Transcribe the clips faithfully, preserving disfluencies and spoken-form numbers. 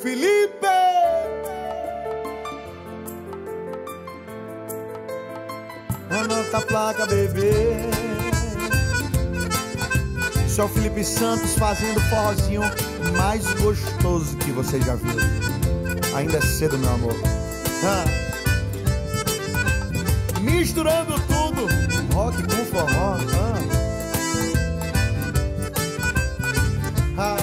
Felipe! Anota a placa, bebê. Seu Felipe Santos fazendo o forrozinho mais gostoso que você já viu. Ainda é cedo, meu amor. Ah. Misturando tudo, rock com forró. Ah. Ah.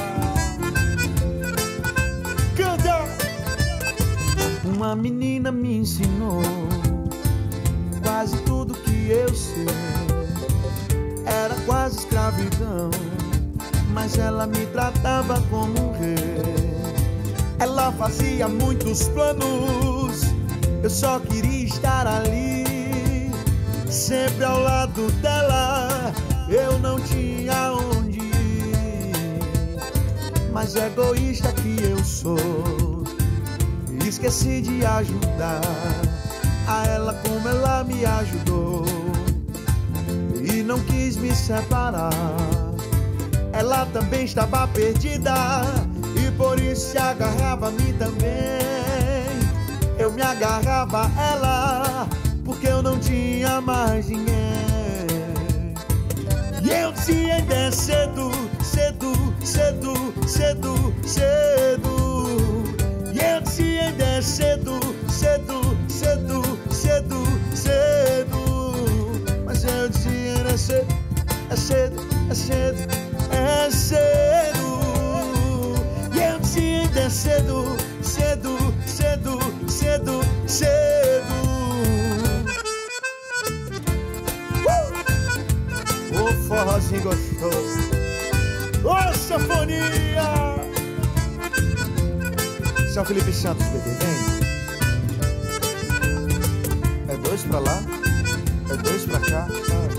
Canta! Uma menina me ensinou quase tudo que eu sei. Era quase escravidão, mas ela me tratava como um rei. Ela fazia muitos planos, eu só queria estar ali, sempre ao lado dela. Eu não tinha onde ir, mas egoísta que eu sou, esqueci de ajudar a ela como ela me ajudou, e não quis me separar. Ela também estava perdida e por isso se agarrava a mim também. Eu me agarrava a ela porque eu não tinha mais ninguém. E eu disse ainda é cedo, cedo, cedo, cedo, cedo. E eu disse ainda é cedo, cedo, cedo, cedo, cedo. Mas eu disse ainda é cedo, é cedo, é cedo, é cedo. E eu disse ainda é cedo, cedo, cedo, cedo, cedo. Uh! O forrozinho gostoso, ô sanfonia. Seu Felipe Santos, bebê, vem. É dois pra lá, é dois pra cá.